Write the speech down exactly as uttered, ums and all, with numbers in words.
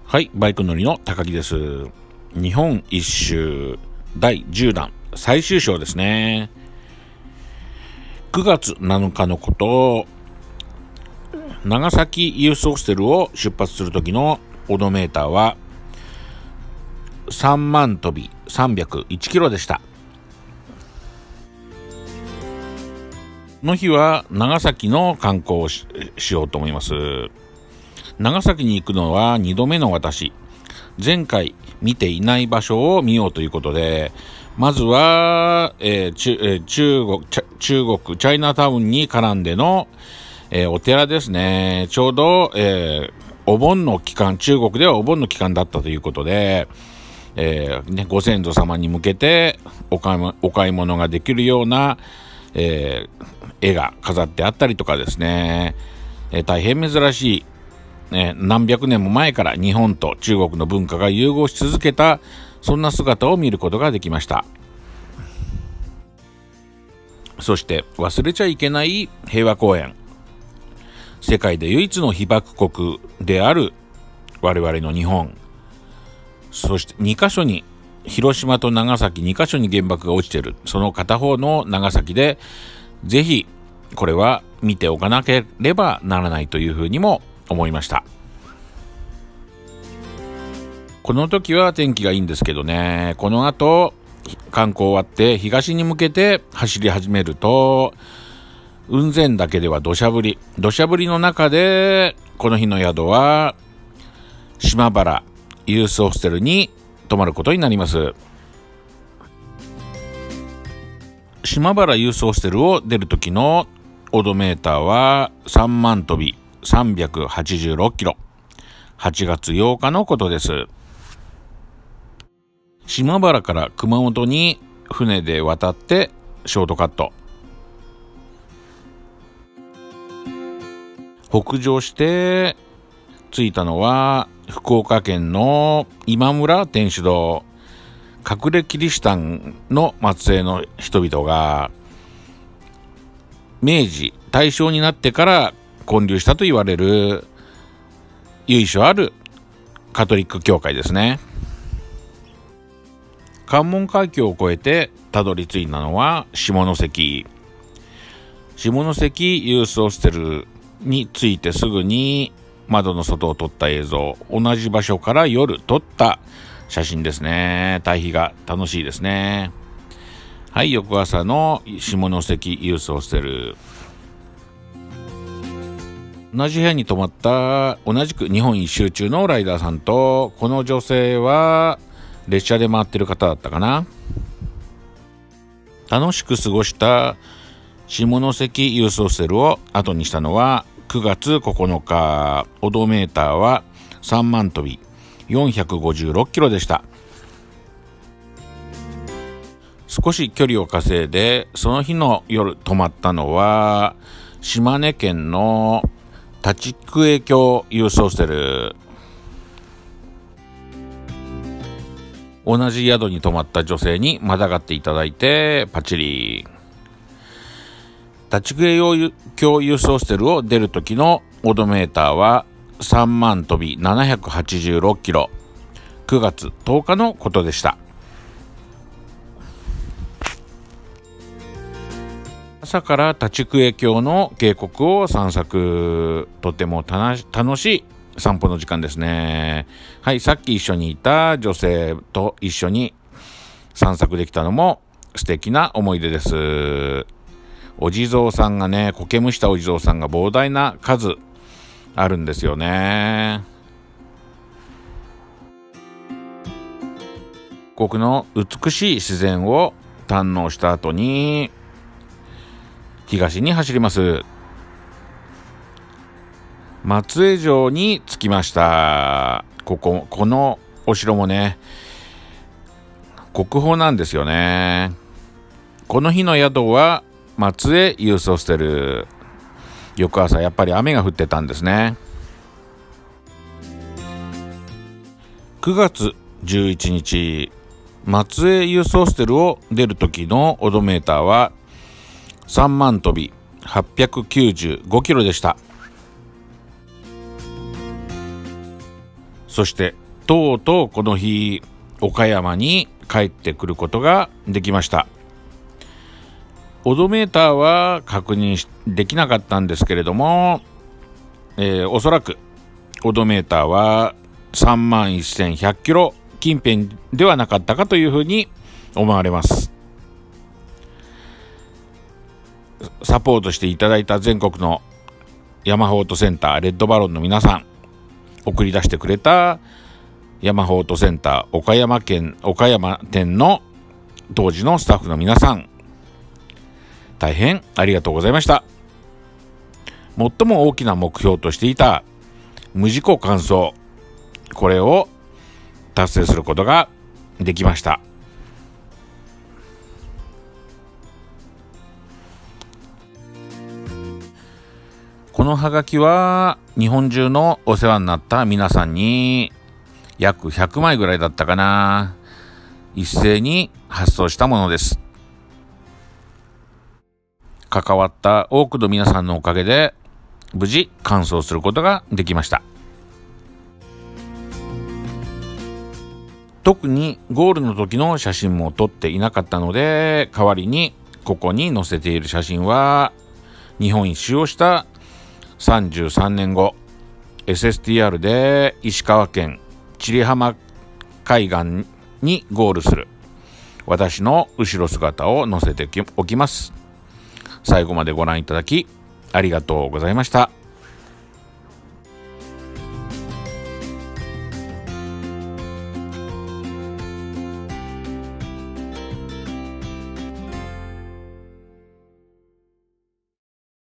はい、バイク乗りの高木です。日本一周だいじゅうだん最終章ですね。くがつなのかのこと、長崎ユースホステルを出発する時のオドメーターはさんまん飛びさんびゃくいちキロでした。この日は長崎の観光を し, しようと思います。長崎に行くのはにどめの私。前回見ていない場所を見ようということで、まずは、えー中えー、中国中国チャイナタウンに絡んでの、えー、お寺ですね。ちょうど、えー、お盆の期間、中国ではお盆の期間だったということで、えーね、ご先祖様に向けてお買いも、お買い物ができるような、えー、絵が飾ってあったりとかですね、えー、大変珍しい、ね、何百年も前から日本と中国の文化が融合し続けた、そんな姿を見ることができました。そして忘れちゃいけない平和公園。世界で唯一の被爆国である我々の日本。そしてにかしょに、広島と長崎にかしょに原爆が落ちている。その片方の長崎で、ぜひこれは見ておかなければならないというふうにも思いました。この時は天気がいいんですけどね、この後観光終わって東に向けて走り始めると、雲仙だけでは土砂降り土砂降りの中で、この日の宿は島原ユースホステルに泊まることになります。島原ユースホステルを出る時のオドメーターはさんまん飛びさんびゃくはちじゅうろっキロ。はちがつようかのことです。島原から熊本に船で渡ってショートカット。北上して着いたのは福岡県の今村天主堂。隠れキリシタンの末裔の人々が明治大正になってから建立したと言われる由緒あるカトリック教会ですね。関門海峡を越えてたどり着いたのは下関。下関ユースホステルに着いてすぐに窓の外を撮った映像、同じ場所から夜撮った写真ですね。対比が楽しいですね。はい、翌朝の下関ユースホステル。同じ部屋に泊まった同じく日本一周中のライダーさんと、この女性は列車で回ってる方だったかな。楽しく過ごした下関ユースホステルを後にしたのはくがつここのか。オドメーターはさんまん飛びよんひゃくごじゅうろっキロでした。少し距離を稼いで、その日の夜泊まったのは島根県の立久峡ユースホステル。同じ宿に泊まった女性にまたがっていただいてパチリ。立久峡ユースホステルを出る時のオドメーターはさんまん飛びななひゃくはちじゅうろっキロ。くがつとおかのことでした。朝から立久峡の渓谷を散策。とても楽しい散歩の時間ですね。はい、さっき一緒にいた女性と一緒に散策できたのも素敵な思い出です。お地蔵さんがね、苔むしたお地蔵さんが膨大な数あるんですよね。ここの美しい自然を堪能した後に東に走ります。松江城に着きました。こここのお城もね、国宝なんですよね。この日の宿は松江ユースホステル。翌朝やっぱり雨が降ってたんですね。くがつじゅういちにち、松江ユースホステルを出る時のオドメーターはさんまん飛びはっぴゃくきゅうじゅうごキロでした。 そしてとうとうこの日岡山に帰ってくることができました。オドメーターは確認できなかったんですけれども、えー、おそらくオドメーターはさんまんせんひゃくキロ近辺ではなかったかというふうに思われます。サポートしていただいた全国のヤマホートセンターレッドバロンの皆さん、送り出してくれたヤマホートセンター岡山県岡山店の当時のスタッフの皆さん、大変ありがとうございました。最も大きな目標としていた無事故完走、これを達成することができました。このハガキは日本中のお世話になった皆さんに約ひゃくまいぐらいだったかな、一斉に発送したものです。関わった多くの皆さんのおかげで無事完走することができました。特にゴールの時の写真も撮っていなかったので、代わりにここに載せている写真は日本一周をしたさんじゅうさんねんご エスエスティーアール で石川県千里浜海岸にゴールする私の後ろ姿を載せておきます。最後までご覧いただきありがとうございました。